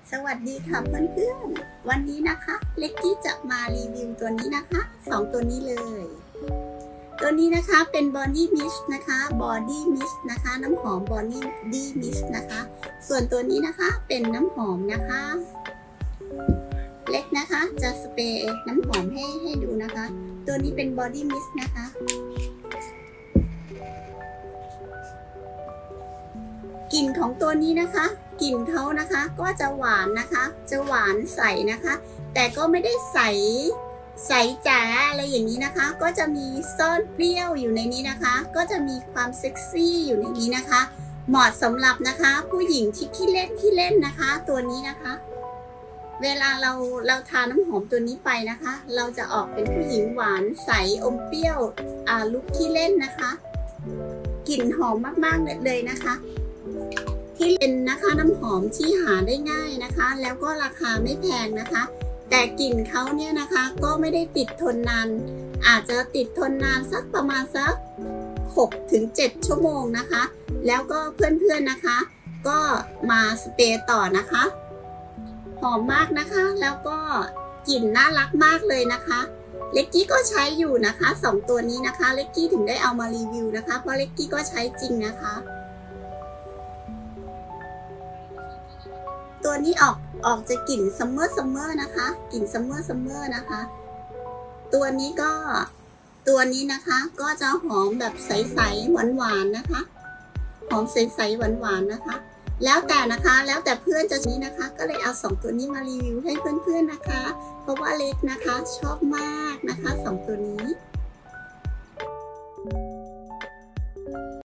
สวัสดีค่ะเพื่อนๆวันนี้นะคะเล็กกี้จะมารีวิวตัวนี้นะคะ2ตัวนี้เลยตัวนี้นะคะเป็น Body Mist นะคะ Body Mist นะคะน้ำหอม Body Mist นะคะส่วนตัวนี้นะคะเป็นน้ำหอมนะคะเล็กนะคะจะสเปรย์น้ำหอมให้ดูนะคะตัวนี้เป็น Body Mist นะคะกลิ่นของตัวนี้นะคะกลิ่นเขานะคะก็จะหวานนะคะจะหวานใสนะคะแต่ก็ไม่ได้ใสจ๋าอะไรอย่างนี้นะคะก็จะมีซ่อนเปรี้ยวอยู่ในนี้นะคะก็จะมีความเซ็กซี่อยู่ในนี้นะคะเหมาะสำหรับนะคะผู้หญิงที่ขี้เล่นนะคะตัวนี้นะคะเวลาเราทาน้ำหอมตัวนี้ไปนะคะเราจะออกเป็นผู้หญิงหวานใสอมเปรี้ยวลุคขี้เล่นนะคะกลิ่นหอมมากๆเลยนะคะที่เป็นนะคะน้ำหอมที่หาได้ง่ายนะคะแล้วก็ราคาไม่แพงนะคะแต่กลิ่นเขาเนี่ยนะคะก็ไม่ได้ติดทนนานอาจจะติดทนนานสักประมาณสัก6-7 ชั่วโมงนะคะแล้วก็เพื่อนๆนะคะก็มาสเปรย์ต่อนะคะหอมมากนะคะแล้วก็กลิ่นน่ารักมากเลยนะคะเล็กกี้ก็ใช้อยู่นะคะ2ตัวนี้นะคะเล็กกี้ถึงได้เอามารีวิวนะคะเพราะเล็กกี้ก็ใช้จริงนะคะตัวนี้ออกจะกลิ่นซัมเมอร์นะคะกลิ่นซัมเมอร์นะคะตัวนี้นะคะก็จะหอมแบบใสๆหวานๆนะคะหอมใสๆหวานๆนะคะแล้วแต่นะคะแล้วแต่เพื่อนจะนี้นะคะก็เลยเอา2ตัวนี้มารีวิวให้เพื่อนๆนะคะเพราะว่าเล็กนะคะชอบมากนะคะ2ตัวนี้